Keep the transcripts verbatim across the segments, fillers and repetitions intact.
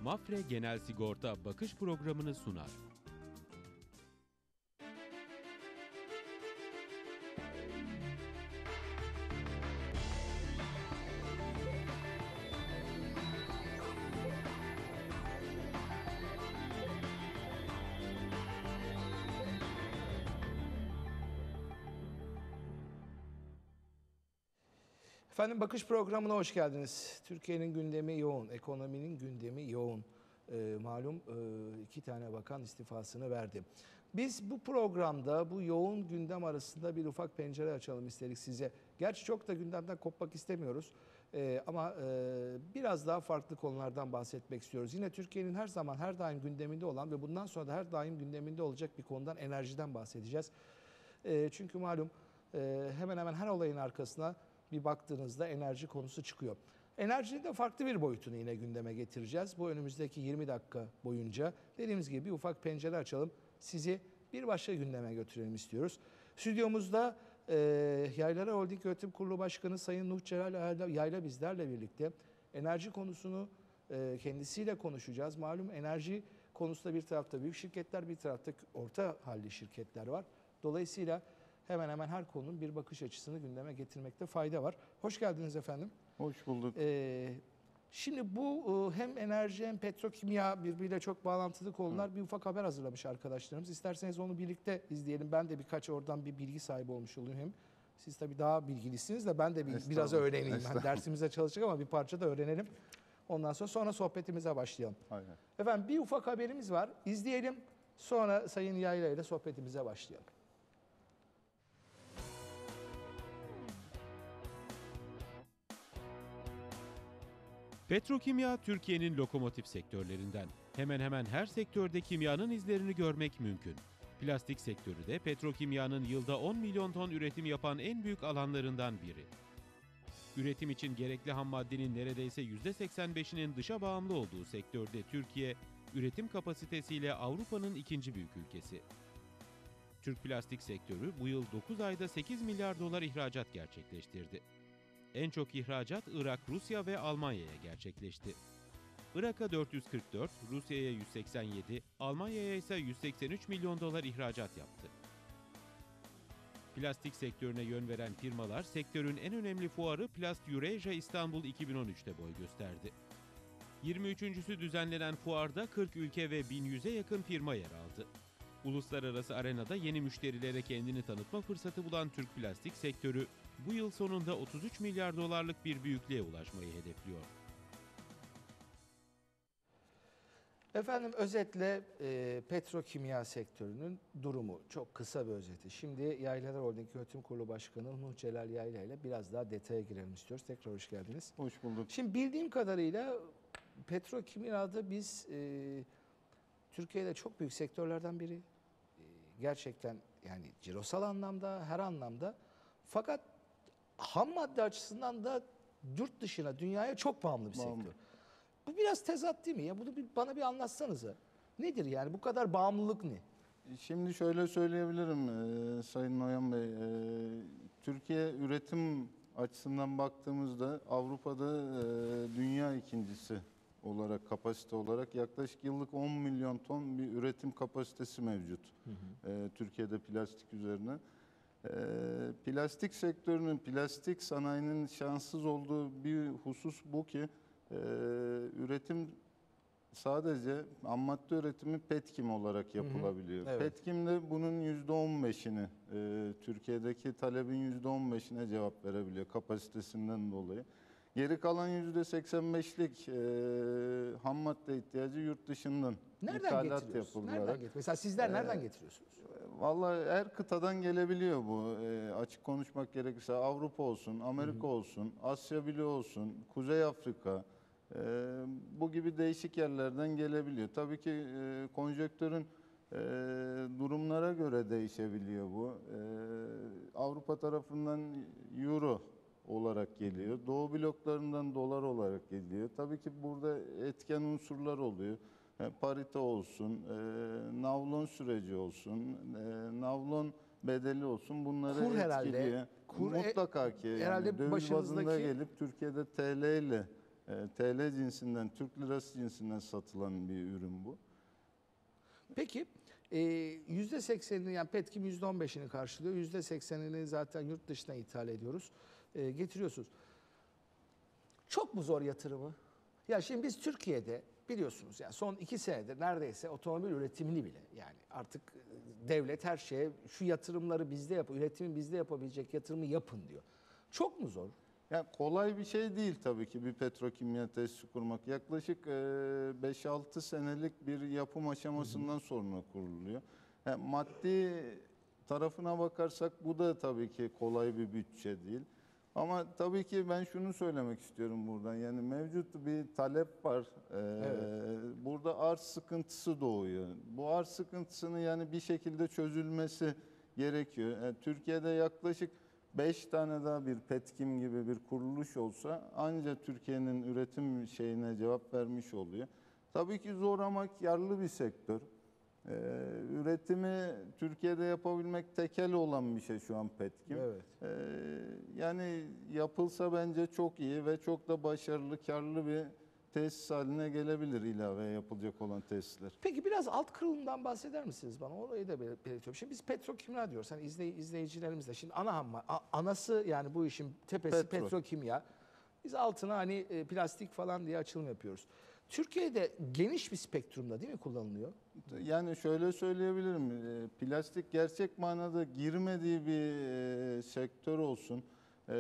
Mapfre Genel Sigorta bakış programını sunar. Efendim bakış programına hoş geldiniz. Türkiye'nin gündemi yoğun, ekonominin gündemi yoğun. Ee, malum e, iki tane bakan istifasını verdi. Biz bu programda bu yoğun gündem arasında bir ufak pencere açalım istedik size. Gerçi çok da gündemden kopmak istemiyoruz. Ee, ama e, biraz daha farklı konulardan bahsetmek istiyoruz. Yine Türkiye'nin her zaman her daim gündeminde olan ve bundan sonra da her daim gündeminde olacak bir konudan, enerjiden bahsedeceğiz. E, çünkü malum e, hemen hemen her olayın arkasına bir baktığınızda enerji konusu çıkıyor. Enerjinin de farklı bir boyutunu yine gündeme getireceğiz. Bu önümüzdeki yirmi dakika boyunca dediğimiz gibi bir ufak pencere açalım. Sizi bir başka gündeme götürelim istiyoruz. Stüdyomuzda e, Yaylalar Holding Yönetim Kurulu Başkanı Sayın Nuh Celal Yayla bizlerle birlikte enerji konusunu e, kendisiyle konuşacağız. Malum enerji konusunda bir tarafta büyük şirketler, bir tarafta orta halli şirketler var. Dolayısıyla hemen hemen her konunun bir bakış açısını gündeme getirmekte fayda var. Hoş geldiniz efendim. Hoş bulduk. Ee, şimdi bu hem enerji hem petrokimya birbiriyle çok bağlantılı konular. Hı. Bir ufak haber hazırlamış arkadaşlarımız. İsterseniz onu birlikte izleyelim. Ben de birkaç oradan bir bilgi sahibi olmuş olayım hem. Siz tabii daha bilgilisiniz de ben de bir, biraz öğreneyim. Yani dersimize çalışacak ama bir parça da öğrenelim. Ondan sonra sonra sohbetimize başlayalım. Aynen. Efendim bir ufak haberimiz var. İzleyelim. Sonra Sayın Yayla ile sohbetimize başlayalım. Petrokimya Türkiye'nin lokomotif sektörlerinden. Hemen hemen her sektörde kimyanın izlerini görmek mümkün. Plastik sektörü de petrokimyanın yılda on milyon ton üretim yapan en büyük alanlarından biri. Üretim için gerekli ham maddenin neredeyse yüzde seksen beşinin dışa bağımlı olduğu sektörde Türkiye, üretim kapasitesiyle Avrupa'nın ikinci büyük ülkesi. Türk plastik sektörü bu yıl dokuz ayda sekiz milyar dolar ihracat gerçekleştirdi. En çok ihracat Irak, Rusya ve Almanya'ya gerçekleşti. Irak'a dört yüz kırk dört, Rusya'ya yüz seksen yedi, Almanya'ya ise yüz seksen üç milyon dolar ihracat yaptı. Plastik sektörüne yön veren firmalar sektörün en önemli fuarı Plast Eurasia İstanbul iki bin on üç'te boy gösterdi. yirmi üçüncüsü düzenlenen fuarda kırk ülke ve bin yüze yakın firma yer aldı. Uluslararası arenada yeni müşterilere kendini tanıtma fırsatı bulan Türk plastik sektörü, bu yıl sonunda otuz üç milyar dolarlık bir büyüklüğe ulaşmayı hedefliyor. Efendim özetle e, petrokimya sektörünün durumu çok kısa bir özeti. Şimdi Yaylalar Holding Yönetim Kurulu Başkanı Nuh Celal Yayla ile biraz daha detaya girelim istiyoruz. Tekrar hoş geldiniz. Hoş bulduk. Şimdi bildiğim kadarıyla petrokimyada biz e, Türkiye'de çok büyük sektörlerden biri. E, gerçekten yani cirosal anlamda, her anlamda. Fakat ham madde açısından da yurt dışına, dünyaya çok bağımlı bir bağımlı. sektör. Bu biraz tezat değil mi? Ya bunu bir, bana bir anlatsanıza. Nedir yani? Bu kadar bağımlılık ne? Şimdi şöyle söyleyebilirim e, Sayın Noyan Bey. E, Türkiye üretim açısından baktığımızda Avrupa'da e, dünya ikincisi olarak, kapasite olarak yaklaşık yıllık on milyon ton bir üretim kapasitesi mevcut. Hı hı. E, Türkiye'de plastik üzerine. E, plastik sektörünün, plastik sanayinin şanssız olduğu bir husus bu ki Ee, üretim sadece ham madde üretimi petkim olarak yapılabiliyor. Hı hı, evet. Petkim'de bunun yüzde on beş'ini e, Türkiye'deki talebin yüzde on beş'ine cevap verebiliyor kapasitesinden dolayı. Geri kalan yüzde seksen beş'lik e, ham madde ihtiyacı yurt dışından nereden ithalat yapılarak. Nereden getiriyorsunuz? Mesela sizler e, nereden getiriyorsunuz? Vallahi her kıtadan gelebiliyor bu. E, açık konuşmak gerekirse Avrupa olsun, Amerika hı hı. olsun, Asya bile olsun, Kuzey Afrika. Ee, bu gibi değişik yerlerden gelebiliyor. Tabii ki e, konjonktürün e, durumlara göre değişebiliyor bu. E, Avrupa tarafından euro olarak geliyor. Doğu bloklarından dolar olarak geliyor. Tabii ki burada etken unsurlar oluyor. E, parite olsun, e, navlon süreci olsun, e, navlon bedeli olsun, bunları kur etkiliyor. Herhalde, kur mutlaka ki herhalde yani döviz başınızdaki... bazında gelip Türkiye'de T L ile E, T L cinsinden, Türk lirası cinsinden satılan bir ürün bu. Peki e, yüzde seksenini yani Petkim yüzde on beşini karşılıyor. yüzde seksenini zaten yurt dışına ithal ediyoruz. E, getiriyorsunuz. Çok mu zor yatırımı? Ya şimdi biz Türkiye'de biliyorsunuz yani son iki senedir neredeyse otomobil üretimini bile yani artık devlet her şeye şu yatırımları bizde yap, üretimi bizde yapabilecek yatırımı yapın diyor. Çok mu zor? Ya kolay bir şey değil tabii ki bir petrokimya tesisi kurmak. Yaklaşık beş altı senelik bir yapım aşamasından sonra kuruluyor. Yani maddi tarafına bakarsak bu da tabii ki kolay bir bütçe değil. Ama tabii ki ben şunu söylemek istiyorum buradan. Yani mevcut bir talep var. Ee, Evet. Burada arz sıkıntısı doğuyor. Bu arz sıkıntısının yani bir şekilde çözülmesi gerekiyor. Yani Türkiye'de yaklaşık beş tane daha bir Petkim gibi bir kuruluş olsa ancak Türkiye'nin üretim şeyine cevap vermiş oluyor. Tabii ki zor ama karlı bir sektör. Ee, üretimi Türkiye'de yapabilmek tekel olan bir şey şu an Petkim. Evet. Ee, yani yapılsa bence çok iyi ve çok da başarılı, karlı bir tesis haline gelebilir ilave yapılacak olan tesisler. Peki biraz alt kırılımdan bahseder misiniz bana? Orayı da bel- belirtiyorum. Şimdi biz petrokimya diyoruz. Hani izley izleyicilerimiz de. Şimdi ana ham ma- a- anası yani bu işin tepesi Petrol. petrokimya. Biz altına hani e, plastik falan diye açılım yapıyoruz. Türkiye'de geniş bir spektrumda değil mi kullanılıyor? Yani şöyle söyleyebilirim, e, plastik gerçek manada girmediği bir e, sektör olsun, e,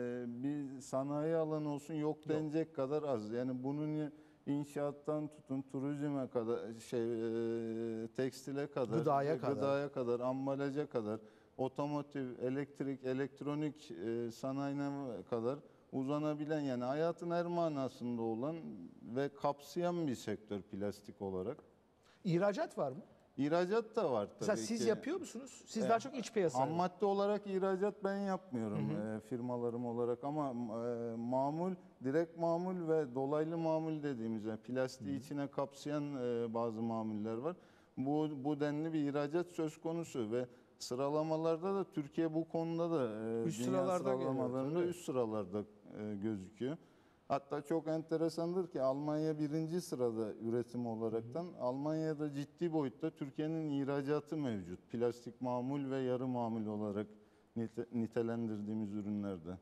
bir sanayi alanı olsun yok denecek kadar az. Yani bunun inşaattan tutun turizme kadar, şey e, tekstile kadar, Gıdaya e, kadar. gıdaya kadar, ambalaja kadar, otomotiv, elektrik, elektronik e, sanayine kadar uzanabilen yani hayatın her manasında olan ve kapsayan bir sektör plastik olarak. İhracat var mı? İhracat da var tabii Mesela siz ki. yapıyor musunuz? Siz E, daha çok iç piyasa. Ham madde olarak ihracat ben yapmıyorum e, firmalarım olarak ama e, mamul, direkt mamul ve dolaylı mamul dediğimiz yani plastiği içine kapsayan e, bazı mamuller var. Bu, bu denli bir ihracat söz konusu ve sıralamalarda da Türkiye bu konuda da e, Üst dünya sıralarda geliyor, sıralamalarında tabii. üst sıralarda e, gözüküyor. Hatta çok enteresandır ki Almanya birinci sırada üretim olaraktan. Almanya'da ciddi boyutta Türkiye'nin ihracatı mevcut. Plastik mamul ve yarı mamul olarak nite- nitelendirdiğimiz ürünlerde.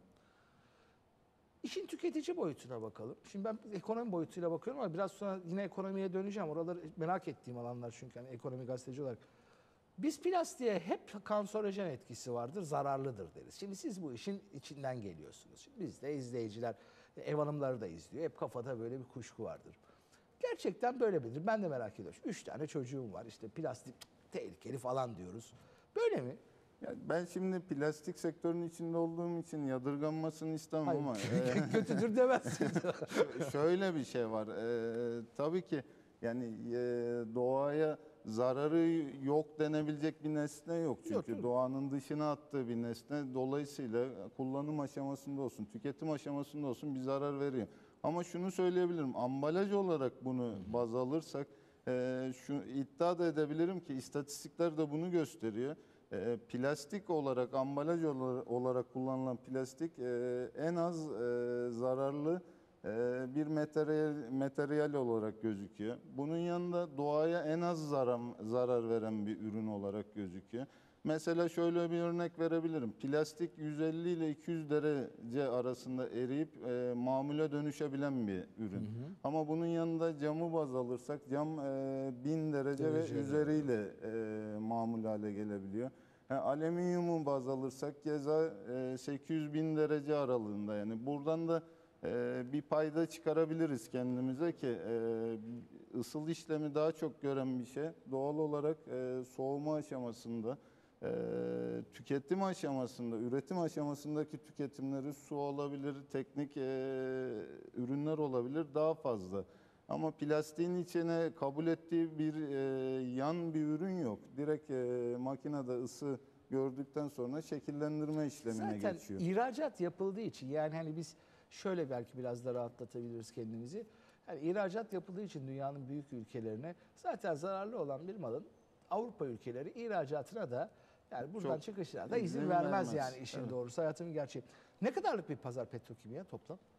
İşin tüketici boyutuna bakalım. Şimdi ben ekonomi boyutuyla bakıyorum ama biraz sonra yine ekonomiye döneceğim. Oraları merak ettiğim alanlar çünkü hani ekonomi gazeteci olarak. Biz plastiğe hep kanserojen etkisi vardır, zararlıdır deriz. Şimdi siz bu işin içinden geliyorsunuz. Şimdi biz de izleyiciler, ev hanımları da izliyor. Hep kafada böyle bir kuşku vardır. Gerçekten böyle midir? Ben de merak ediyorum. Üç tane çocuğum var. İşte plastik tehlikeli falan diyoruz. Böyle mi? Yani ben şimdi plastik sektörünün içinde olduğum için yadırganmasını istemem Hayır, ama e, kötüdür demezsiniz. Ş- şöyle bir şey var. Ee, tabii ki yani e, doğaya zararı yok denebilecek bir nesne yok. Çünkü Yok, tabii. doğanın dışına attığı bir nesne. Dolayısıyla kullanım aşamasında olsun, tüketim aşamasında olsun bir zarar veriyor. Ama şunu söyleyebilirim. Ambalaj olarak bunu baz alırsak e, şu iddia da edebilirim ki istatistikler de bunu gösteriyor. E, plastik olarak, ambalaj olar- olarak kullanılan plastik e, en az e, zararlı e, bir materyal, materyal olarak gözüküyor. Bunun yanında doğaya en az zarar, zarar veren bir ürün olarak gözüküyor. Mesela şöyle bir örnek verebilirim. Plastik yüz elli ile iki yüz derece arasında eriyip e, mamule dönüşebilen bir ürün. Ama bunun yanında camı baz alırsak cam e, bin derece Derece, ve üzeriyle e, mamul hale gelebiliyor. Ha, alüminyumu baz alırsak keza e, sekiz yüz bin derece aralığında yani buradan da e, bir payda çıkarabiliriz kendimize ki e, ısıl işlemi daha çok gören bir şey. Doğal olarak e, soğuma aşamasında, e, tüketim aşamasında, üretim aşamasındaki tüketimleri su olabilir, teknik e, ürünler olabilir daha fazla. Ama plastiğin içine kabul ettiği bir e, yan bir ürün yok. Direkt e, makinede ısı gördükten sonra şekillendirme işlemine Zaten geçiyor. ihracat yapıldığı için yani hani biz şöyle belki biraz da rahatlatabiliriz kendimizi. Yani ihracat yapıldığı için dünyanın büyük ülkelerine zaten zararlı olan bir malın Avrupa ülkeleri ihracatına da yani buradan Çok çıkışına da izin izin vermez, vermez. yani işin Evet. doğrusu hayatın gerçeği. Ne kadarlık bir pazar petrokimya toplam?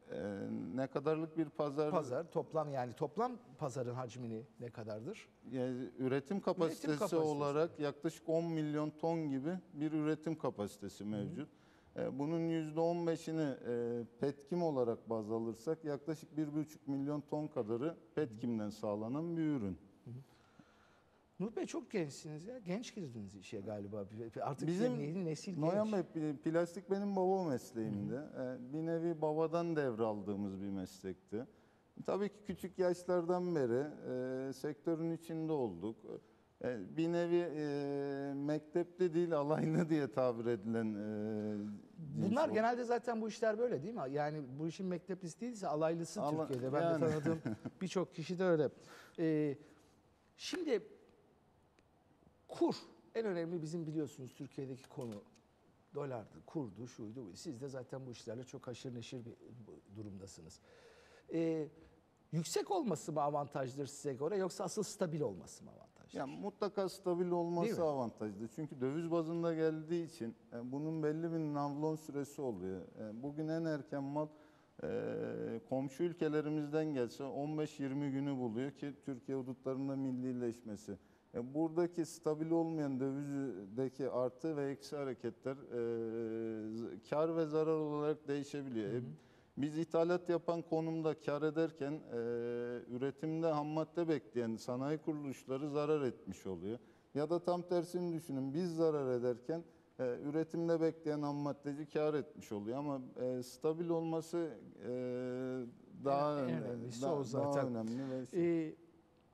Ee, ne kadarlık bir pazar? Pazar toplam, yani toplam pazarın hacmini ne kadardır? Yani üretim kapasitesi, kapasitesi. olarak yaklaşık on milyon ton gibi bir üretim kapasitesi mevcut. Ee, Bunun yüzde on beşini e, petkim olarak baz alırsak yaklaşık bir buçuk milyon ton kadarı petkimden sağlanan bir ürün. Nur Bey çok gençsiniz ya. Genç girdiniz işe galiba. Artık Bizim yeni nesil Noyan genç. Bey, plastik benim baba mesleğimdi. Ee, Bir nevi babadan devraldığımız bir meslekti. Tabii ki küçük yaşlardan beri e, sektörün içinde olduk. E, bir nevi e, mektepli değil alaylı diye tabir edilen e, cins Bunlar o. genelde zaten bu işler böyle değil mi? Yani bu işin mekteplisi değilse alaylısı Ala- Türkiye'de. Ben yani. de tanıdığım birçok kişi de öyle. Ee, şimdi kur en önemli, bizim biliyorsunuz Türkiye'deki konu dolardı, kurdu, şuydu. buydu. Siz de zaten bu işlerle çok haşır neşir bir durumdasınız. Ee, yüksek olması mı avantajdır size göre, yoksa asıl stabil olması mı avantajdır? Yani mutlaka stabil Değil mi? olması avantajlı. Çünkü döviz bazında geldiği için e, bunun belli bir navlon süresi oluyor. E, bugün en erken mal e, komşu ülkelerimizden gelse on beş yirmi günü buluyor ki Türkiye hudutlarında millileşmesi. E, buradaki stabil olmayan dövizdeki artı ve eksi hareketler e, kar ve zarar olarak değişebiliyor. Hı hı. E, Biz ithalat yapan konumda kar ederken e, üretimde ham madde bekleyen sanayi kuruluşları zarar etmiş oluyor. Ya da tam tersini düşünün, biz zarar ederken e, üretimde bekleyen ham maddeci kar etmiş oluyor. Ama e, stabil olması e, daha, En- en önemli, önemlisi daha, o zaten. daha önemli. Ve şey. Ee,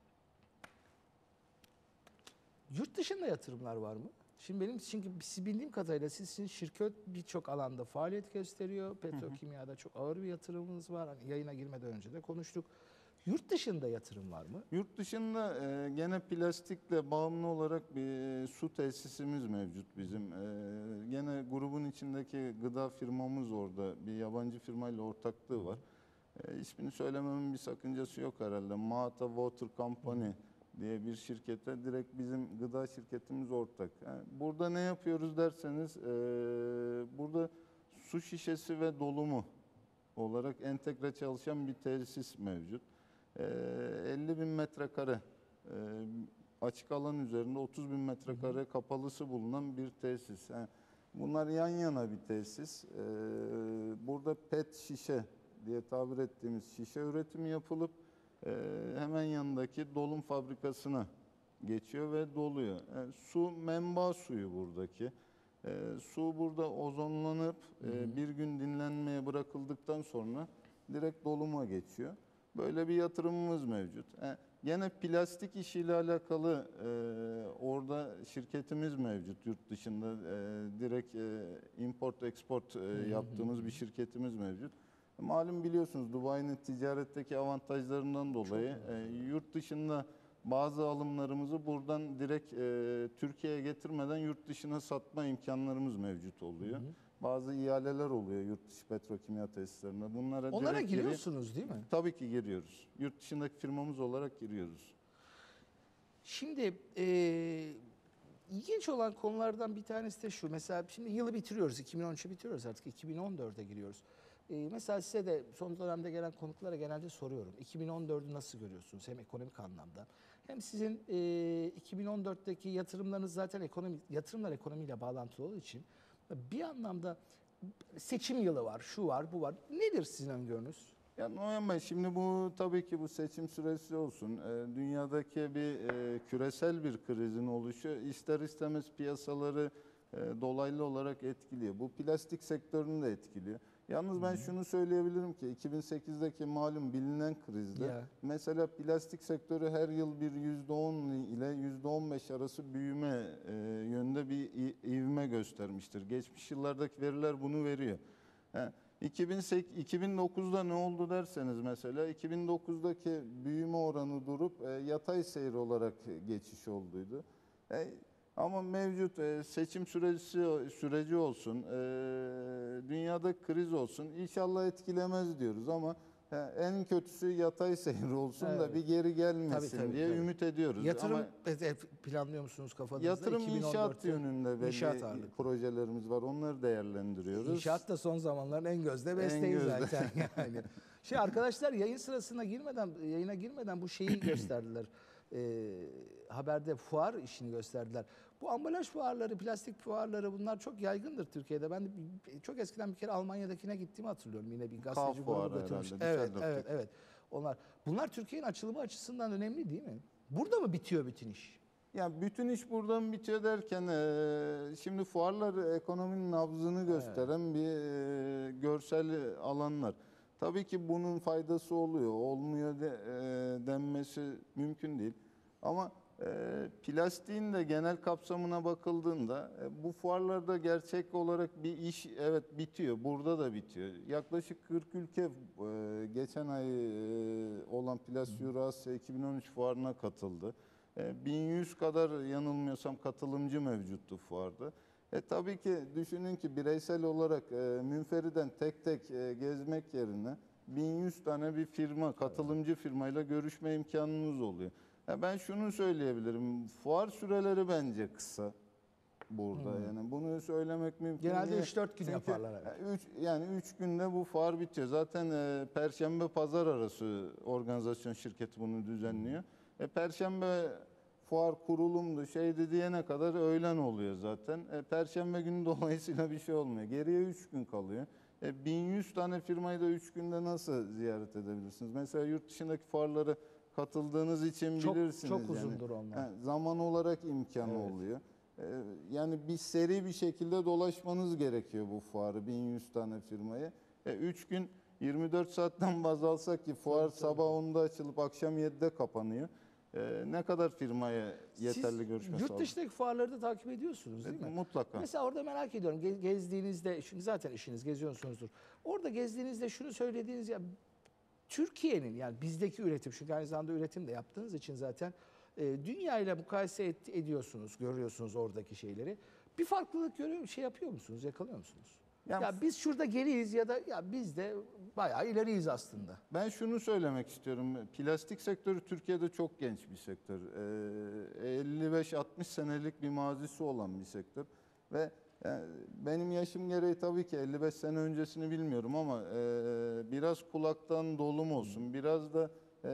yurt dışında yatırımlar var mı? Şimdi benim, çünkü siz bildiğim kadarıyla sizin şirket birçok alanda faaliyet gösteriyor. Petrokimyada çok ağır bir yatırımınız var. Hani yayına girmeden önce de konuştuk. Yurt dışında yatırım var mı? Yurt dışında e, gene plastikle bağımlı olarak bir su tesisimiz mevcut bizim. E, gene grubun içindeki gıda firmamız orada. Bir yabancı firmayla ortaklığı var. E, ismini söylememin bir sakıncası yok herhalde. Mahata Water Company diye bir şirkete direkt bizim gıda şirketimiz ortak. Yani burada ne yapıyoruz derseniz e, burada su şişesi ve dolumu olarak entegre çalışan bir tesis mevcut. Ee, elli bin metrekare e, açık alan üzerinde otuz bin metrekare kapalısı bulunan bir tesis. Yani bunlar yan yana bir tesis. Ee, burada pet şişe diye tabir ettiğimiz şişe üretimi yapılıp e, hemen yanındaki dolum fabrikasına geçiyor ve doluyor. Yani su menba suyu buradaki. E, su burada ozonlanıp e, bir gün dinlenmeye bırakıldıktan sonra direkt doluma geçiyor. Böyle bir yatırımımız mevcut. E, gene plastik işiyle alakalı e, orada şirketimiz mevcut yurt dışında. E, direkt e, import export e, yaptığımız bir şirketimiz mevcut. Malum biliyorsunuz Dubai'nin ticaretteki avantajlarından dolayı e, yurt dışında bazı alımlarımızı buradan direkt e, Türkiye'ye getirmeden yurt dışına satma imkanlarımız mevcut oluyor. Hı hı. Bazı ihaleler oluyor yurt dışı petrokimya tesislerinde. Bunlara Onlara direkt giriyorsunuz değil mi? Tabii ki giriyoruz. Yurt dışındaki firmamız olarak giriyoruz. Şimdi e, ilginç olan konulardan bir tanesi de şu. Mesela şimdi yılı bitiriyoruz. iki bin on üçü bitiriyoruz artık. iki bin on dörde giriyoruz. E, mesela size de son dönemde gelen konuklara genelde soruyorum. iki bin on dördü nasıl görüyorsunuz? Hem ekonomik anlamda. Hem sizin e, iki bin on dörtteki yatırımlarınız zaten ekonomi, yatırımlar ekonomiyle bağlantılı olduğu için bir anlamda seçim yılı var, şu var, bu var. Nedir sizin öngörünüz? Ya Noyan Bey, şimdi bu tabii ki bu seçim süresi olsun. E, dünyadaki bir e, küresel bir krizin oluşu ister istemez piyasaları e, dolaylı olarak etkiliyor. Bu plastik sektörünü de etkiliyor. Yalnız ben şunu söyleyebilirim ki iki bin sekizdeki malum bilinen krizde Ya. mesela plastik sektörü her yıl bir yüzde on ile yüzde on beş arası büyüme e, yönünde bir i- ivme göstermiştir. Geçmiş yıllardaki veriler bunu veriyor. He, iki bin sekiz, iki bin dokuzda ne oldu derseniz mesela iki bin dokuzdaki büyüme oranı durup e, yatay seyir olarak geçiş olduydu. E, ama mevcut e, seçim süreci süreci olsun, e, dünyada kriz olsun inşallah etkilemez diyoruz ama Ha, en kötüsü yatay seyir olsun Evet. da bir geri gelmesin Tabii, tabii, diye tabii. ümit ediyoruz. Yatırım Ama planlıyor musunuz kafanızda? yatırım iki bin on inşaat dörtte yönünde belli İnşaat ağırlıklı. projelerimiz var. Onları değerlendiriyoruz. İnşaat da son zamanların en gözde En mesleği gözde. zaten yani. Şey arkadaşlar yayın sırasına girmeden yayına girmeden bu şeyi gösterdiler. Ee, haberde fuar işini gösterdiler. Bu ambalaj fuarları, plastik fuarları bunlar çok yaygındır Türkiye'de. Ben de bir- çok eskiden bir kere Almanya'dakine gittiğimi hatırlıyorum. Yine bir gazeteci fuarı grubu götürmüş. herhalde, Evet, Düsseldorf'taki. evet, evet. Onlar bunlar Türkiye'nin açılımı açısından önemli değil mi? Burada mı bitiyor bütün iş? Ya bütün iş buradan bitiyor derken eee, şimdi fuarlar ekonominin nabzını gösteren bir eee, görsel alanlar. Tabii ki bunun faydası oluyor, olmuyor de, eee, denmesi mümkün değil. Ama eee, plastiğin de genel kapsamına bakıldığında e, bu fuarlarda gerçek olarak bir iş evet bitiyor. Burada da bitiyor. Yaklaşık kırk ülke eee, geçen ay eee, olan Plastik Eurasya iki bin on üç fuarına katıldı. E, bin yüz kadar yanılmıyorsam katılımcı mevcuttu fuarda. E, tabii ki düşünün ki bireysel olarak e, münferiden tek tek e, gezmek yerine bin yüz tane bir firma, katılımcı firmayla görüşme imkanınız oluyor. Ya ben şunu söyleyebilirim, fuar süreleri bence kısa burada. Yani bunu söylemek mümkün Genelde değil. üç dört gün Çünkü, yaparlar, evet. e, Üç, yani üç günde bu fuar bitiyor. Zaten e, Perşembe Pazar arası organizasyon şirketi bunu düzenliyor. E, Perşembe fuar kurulumdu şeydi diyene kadar öğlen oluyor zaten. E, Perşembe günü dolayısıyla bir şey olmuyor. Geriye üç gün kalıyor. E, bin yüz tane firmayı da üç günde nasıl ziyaret edebilirsiniz? Mesela yurt dışındaki fuarlara katıldığınız için Çok- bilirsiniz. çok yani. uzundur onlar. Ha, zaman olarak imkanı Evet. oluyor. E, yani bir seri bir şekilde dolaşmanız gerekiyor bu fuarı bin yüz tane firmayı. E, üç gün yirmi dört saatten baz alsak ki fuar Tabii, tabii. sabah onda açılıp akşam yedide kapanıyor. Ee, ne kadar firmaya yeterli Siz görüşme yurt sağlıyor? dışındaki fuarları da takip ediyorsunuz değil mi? Mutlaka. Mesela orada merak ediyorum ge- gezdiğinizde, çünkü zaten işiniz geziyorsunuzdur. Orada gezdiğinizde şunu söylediğiniz ya Türkiye'nin yani bizdeki üretim, çünkü aynı zamanda üretim de yaptığınız için zaten e, dünya ile mukayese et- ediyorsunuz, görüyorsunuz oradaki şeyleri. Bir farklılık görüyor, şey yapıyor musunuz, yakalıyor musunuz? Ya Ya biz şurada geriyiz ya da ya biz de bayağı ileriyiz aslında. Ben şunu söylemek istiyorum. Plastik sektörü Türkiye'de çok genç bir sektör. Ee, elli beş altmış senelik bir mazisi olan bir sektör. Ve yani benim yaşım gereği tabii ki elli beş sene öncesini bilmiyorum ama e, biraz kulaktan dolum olsun. Biraz da e,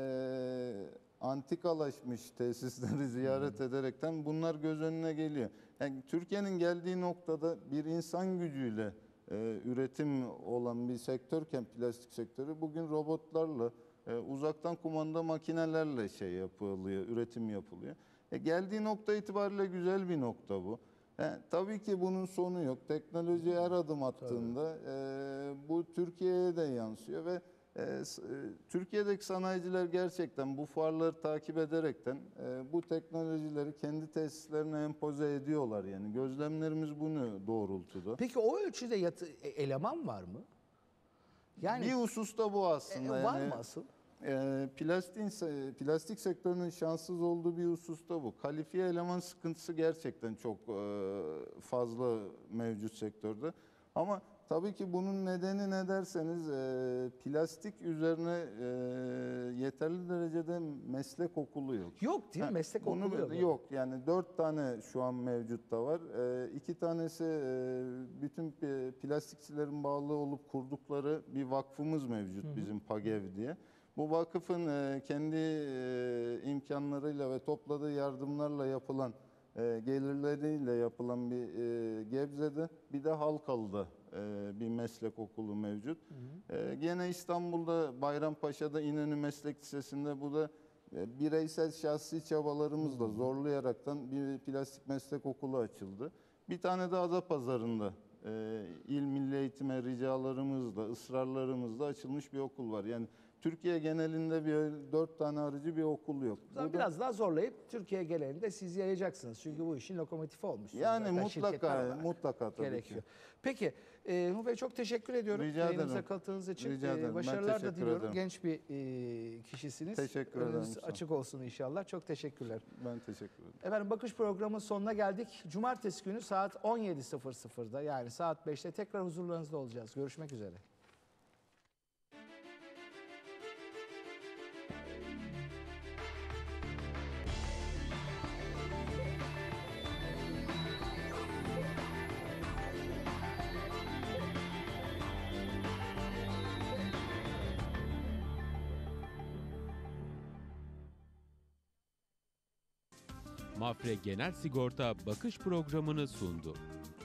antikalaşmış tesisleri ziyaret ederekten bunlar göz önüne geliyor. Yani Türkiye'nin geldiği noktada bir insan gücüyle e, üretim olan bir sektörken plastik sektörü bugün robotlarla e, uzaktan kumanda makinelerle şey yapılıyor, üretim yapılıyor. E, geldiği nokta itibariyle güzel bir nokta bu. E, tabii ki bunun sonu yok. Teknoloji her adım attığında e, bu Türkiye'ye de yansıyor ve e, s- e, Türkiye'deki sanayiciler gerçekten bu fuarları takip ederekten e, bu teknolojileri kendi tesislerine empoze ediyorlar yani. Gözlemlerimiz bunu doğrultuda. Peki o ölçüde yatı, e, eleman var mı? Yani Bir hususta bu aslında. e, var yani, mı asıl? e, plastik, plastik sektörünün şanssız olduğu bir hususta bu. Kalifiye eleman sıkıntısı gerçekten çok e, fazla mevcut sektörde. Ama tabii ki bunun nedeni ne derseniz e, plastik üzerine e, yeterli derecede meslek okulu yok. Yok değil mi? Ha, Meslek bunu- okulu yok. Yok yani dört tane şu an mevcutta var. Ee, iki tanesi e, bütün pi- plastikçilerin bağlı olup kurdukları bir vakfımız mevcut bizim PAGEV diye. Bu vakıfın e, kendi e, imkanlarıyla ve topladığı yardımlarla yapılan e, gelirleriyle yapılan bir e, Gebze'de bir de Halkalı'da e, bir meslek okulu mevcut. E, gene İstanbul'da Bayrampaşa'da İnönü Meslek Lisesi'nde bu da e, bireysel şahsi çabalarımızla zorlayaraktan bir plastik meslek okulu açıldı. Bir tane de Adapazarı'nda e, İl Milli Eğitim'e ricalarımızla, ısrarlarımızla açılmış bir okul var. Yani Türkiye genelinde bir dört tane arıcı bir okul yok. O zaman Bu da- biraz daha zorlayıp Türkiye genelinde siz yayacaksınız. Çünkü bu işin lokomotifi olmuşsunuz. yani zaten şirketler mutlaka, olarak. mutlaka tabii Gerekiyor. ki. Peki, e, Nuh Bey çok teşekkür ediyorum. Rica Yayınımıza ederim. katıldığınız için. Rica E, ederim. Ben başarılar da teşekkür diliyorum. ederim. Genç bir e, kişisiniz. Teşekkür ederim, Önünüz sağ ol. açık olsun inşallah. Çok teşekkürler. Ben teşekkür ederim. Efendim Bakış programının sonuna geldik. Cumartesi günü saat on yedi sıfır sıfırda yani saat beşte tekrar huzurlarınızda olacağız. Görüşmek üzere. Mafre Genel Sigorta bakış programını sundu.